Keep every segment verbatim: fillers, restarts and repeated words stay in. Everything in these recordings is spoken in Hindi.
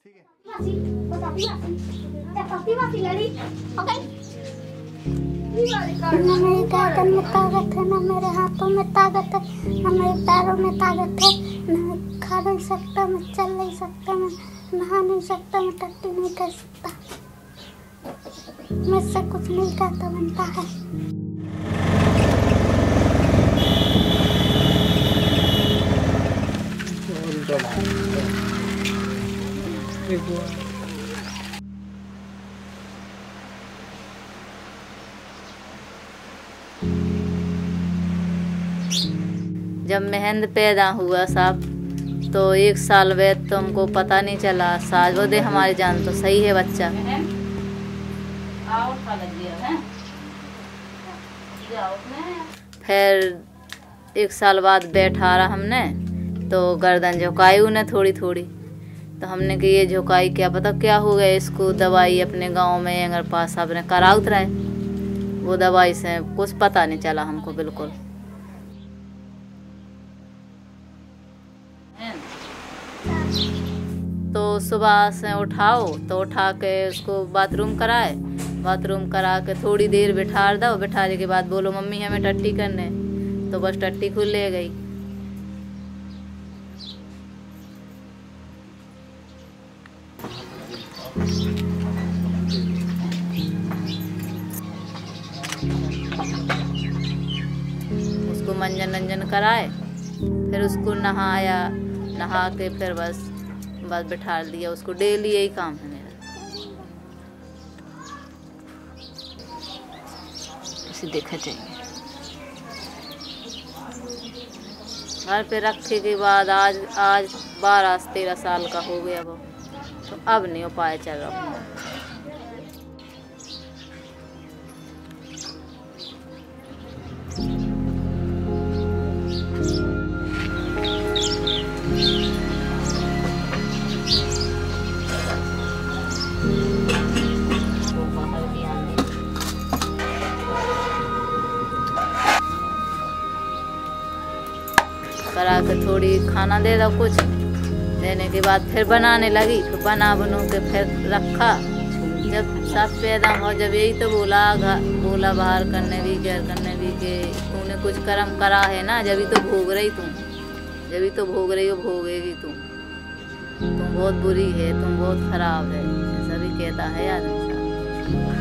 ठीक है। ना मेरी गर्दन में ताकत है, ना मेरे हाथों में ताकत है, ना मेरे पैरों में ताकत है, ना मैं खा नहीं सकता, मैं चल नहीं सकता, मैं नहा नहीं सकता, मैं टट्टी नहीं कर सकता, मुझसे कुछ नहीं करता बनता है। जब महेंद्र पैदा हुआ साहब तो एक साल बाद तो हमको पता नहीं चला, साज वो दे हमारी जान तो सही है बच्चा। फिर एक साल बाद बैठा रहा हमने तो गर्दन झुकाई उन्हें थोड़ी थोड़ी, तो हमने कि ये झुकाई क्या पता क्या हो गया इसको। दवाई अपने गांव में अगर पास आपने करा उतरा है, वो दवाई से कुछ पता नहीं चला हमको बिल्कुल। तो सुबह से उठाओ तो उठा के उसको बाथरूम कराए, बाथरूम करा के थोड़ी देर बिठा दो, बिठाने के बाद बोलो मम्मी हमें टट्टी करने, तो बस टट्टी खुल ले गई। उसको मंजन मंजन कराए, फिर उसको नहाया, नहा के फिर बस बस बिठा दिया उसको। डेली यही काम है मेरा। इसे देखा चाहिए घर पे रखे के बाद आज आज बारह से तेरह साल का हो गया वो, तो अब नहीं उपाय चल रहा। करा के थोड़ी खाना दे दो, कुछ देने के बाद फिर बनाने लगी, फिर बना बनू के फिर रखा। जब सब पैदा हो जब यही तो बोला बोला बाहर करने भी घर करने भी के तूने कुछ कर्म करा है ना, जब ही तो भोग रही तुम, जब ही तो भोग रही हो, भोगेगी तुम, तुम बहुत बुरी है, तुम बहुत खराब है, ऐसा भी कहता है आदमी साहब।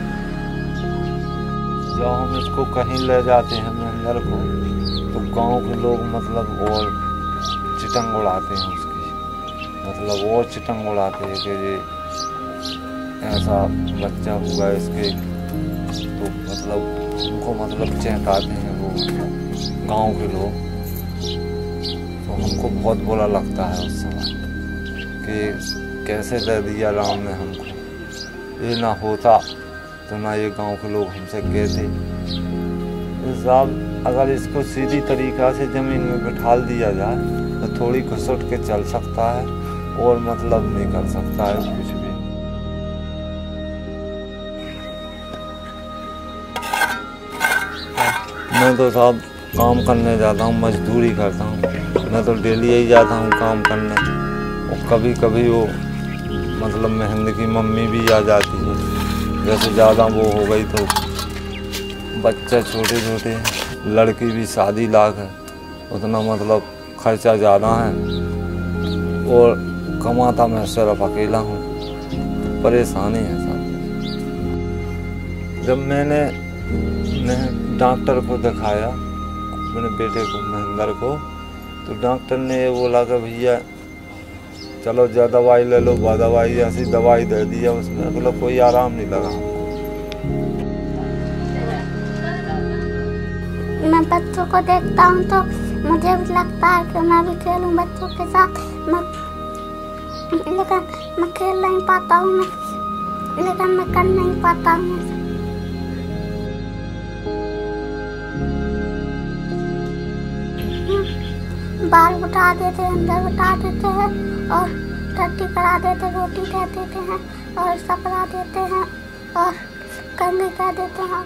जब हम इसको कहीं ले जाते हैं महेंद्र को, तो गांव के लोग मतलब और चिटंग उड़ाते हैं उसकी, मतलब और चिटंग उड़ाते हैं कि ये ऐसा बच्चा हुआ इसके, तो मतलब उनको मतलब चहकाते हैं वो गांव के लोग। तो हमको बहुत बुरा लगता है उस समय कि कैसे दे दिया राम ने हमको, ये ना होता तो ना ये गांव के लोग हमसे कहते साहब अगर इसको सीधी तरीक़ा से ज़मीन में बिठा दिया जाए तो थोड़ी घुसट के चल सकता है और मतलब नहीं कर सकता है कुछ भी। मैं तो साहब काम करने जाता हूँ, मजदूरी करता हूँ, मैं तो डेली यही जाता हूँ काम करने। और कभी कभी वो मतलब महेंद्र की मम्मी भी आ जाती है, जैसे ज़्यादा वो हो गई तो बच्चे छोटे छोटे, लड़की भी शादी लाख है, उतना मतलब खर्चा ज़्यादा है और कमाता मैं सिर्फ अकेला हूँ, तो परेशानी है सब। जब मैंने मैं डॉक्टर को दिखाया अपने बेटे को महेंद्र को, तो डॉक्टर ने ये बोला कि भैया चलो जा दवाई ले लो, बा दवाई ऐसी दवाई दे दिया, उसमें मतलब कोई आराम नहीं लगा हमको। मैं बच्चों को देखता हूँ तो मुझे भी लगता है कि मैं भी खेलूँ बच्चों के साथ, मैं लेकिन मैं खेल नहीं पाता हूँ, मैं लेकिन मैं कर नहीं पाता हूँ। बाल उठा देते हैं, अंदर उठा देते हैं और टट्टी करा देते, रोटी दे देते हैं और सपना देते हैं और कंघी कह देते हैं।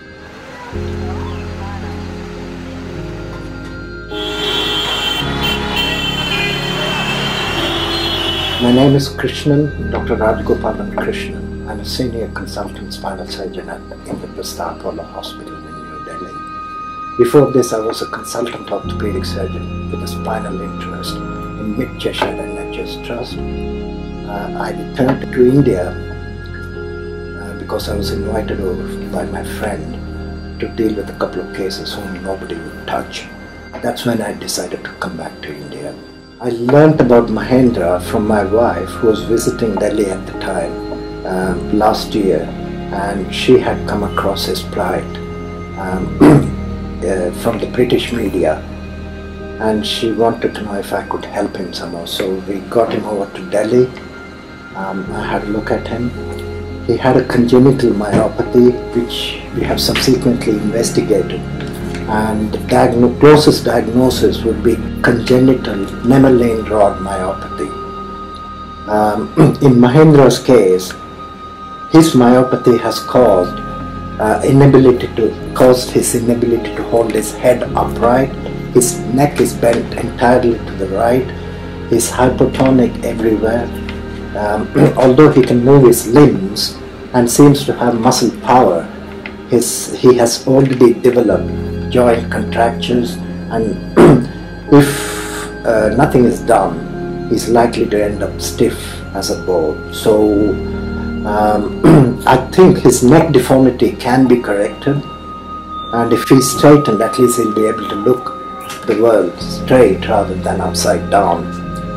My name is Krishnan, Dr Rajagopalan Krishnan. I'm a senior consultant spinal surgeon at Indraprastha Apollo Hospital in New Delhi. Before this, I was a consultant orthopedic surgeon with a spinal interest in Mid Cheshire N H S Trust. Uh, I returned to India uh, because I was invited over by my friend to deal with a couple of cases whom nobody would touch. That's when I decided to come back to India. I learnt about Mahendra from my wife, who was visiting Delhi at the time uh, last year, and she had come across his plight um, uh, from the British media, and she wanted to know if I could help him somehow. So we got him over to Delhi. Um, I had a look at him. He had a congenital myopathy, which we have subsequently investigated. And the diagno closest diagnosis would be congenital nemaline rod myopathy. Um, in Mahendra's case, his myopathy has caused uh, inability to caused his inability to hold his head upright. His neck is bent entirely to the right. He's hypotonic everywhere. Um, although he can move his limbs and seems to have muscle power, his he has already developed joint contractures, and if uh, nothing is done, he's likely to end up stiff as a board. So um, I think his neck deformity can be corrected, and if he's straightened, at least he'll be able to look the world straight rather than upside down.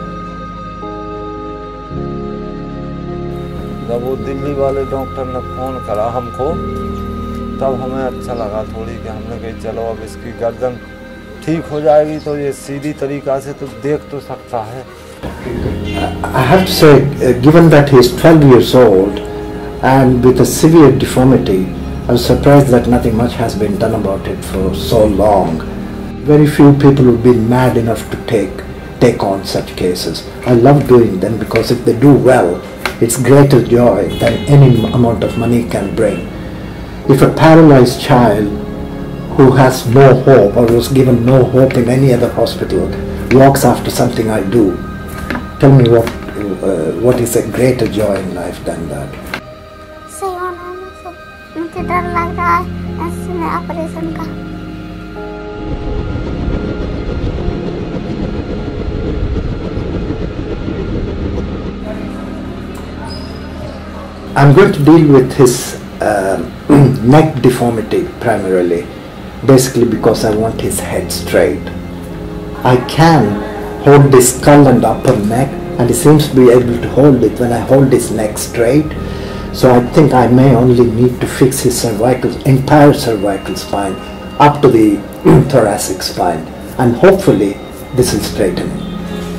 जब वो दिल्ली वाले डॉक्टर ने फ़ोन करा हमको, तब हमें अच्छा लगा थोड़ी, कि हमने कही चलो अब इसकी गर्दन ठीक हो जाएगी तो ये सीधी तरीक़ा से तो देख तो सकता है. I have to say, uh, given that he is twelve years old and with a severe deformity, I was surprised that nothing much has been done about it for so long. Very few people would be mad enough to take take on such cases. I love doing them because if they do well, it's greater joy than any amount of money can bring. If a paralyzed child who has no hope or was given no hope in any other hospital walks after something I do, tell me what uh, what is a greater joy in life than that? सही होना है, मुझे डर लग रहा है इसमें ऑपरेशन का. I'm going to deal with his uh, neck deformity primarily, basically because I want his head straight. I can hold the skull and upper neck, and he seems to be able to hold it when I hold his neck straight. So I think I may only need to fix his cervical, entire cervical spine up to the thoracic spine, and hopefully this will straighten him.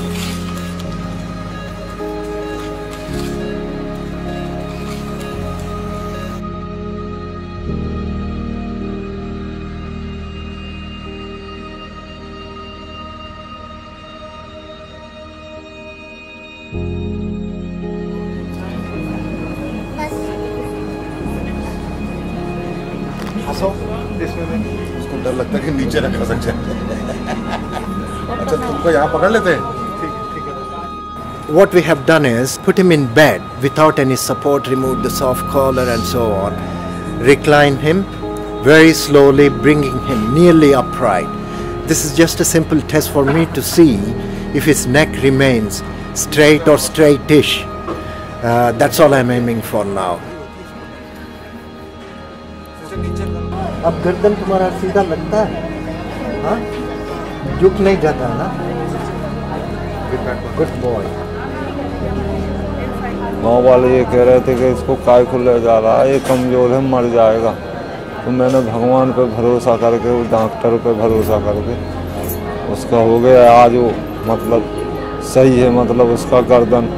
उसको डर लगता है कि नीचे रखा सकते हैं. अच्छा, तुमको यहाँ पकड़ लेते हैं. What we have done is put him in bed without any support, removed the soft collar and so on, recline him very slowly, bringing him nearly upright. This is just a simple test for me to see if his neck remains straight or straightish. Uh, that's all I'm aiming for now. अब गर्दन तुम्हारा सीधा लगता है, हाँ? झुक नहीं जाता है ना? Good boy. गाँव वाले ये कह रहे थे कि इसको काय को ले जा रहा है, ये कमजोर है, मर जाएगा. तो मैंने भगवान पे भरोसा करके, उस डॉक्टर पे भरोसा करके उसका हो गया. आज वो मतलब सही है, मतलब उसका गर्दन.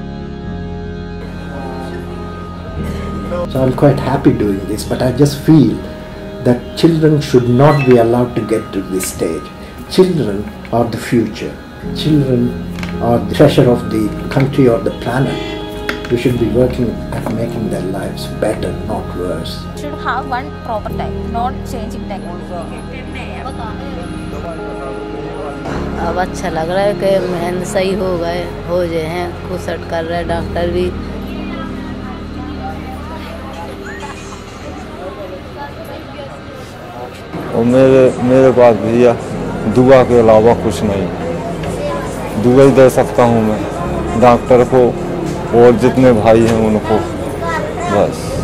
So I'm quite happy doing this, but I just feel that children should not be allowed to get to this stage. Children are the future. Children are the treasure of the country or the planet. We should be working at making their lives better, not worse. Should have one proper time, not changing time. अब अच्छा लग रहा है कि महेंद्र सही हो गए, हो जाए हैं, खुशट कर रहे डॉक्टर भी। और मेरे मेरे पास भैया दुआ के अलावा कुछ नहीं, दुआ ही दे सकता हूँ मैं डॉक्टर को और जितने भाई हैं उनको, बस।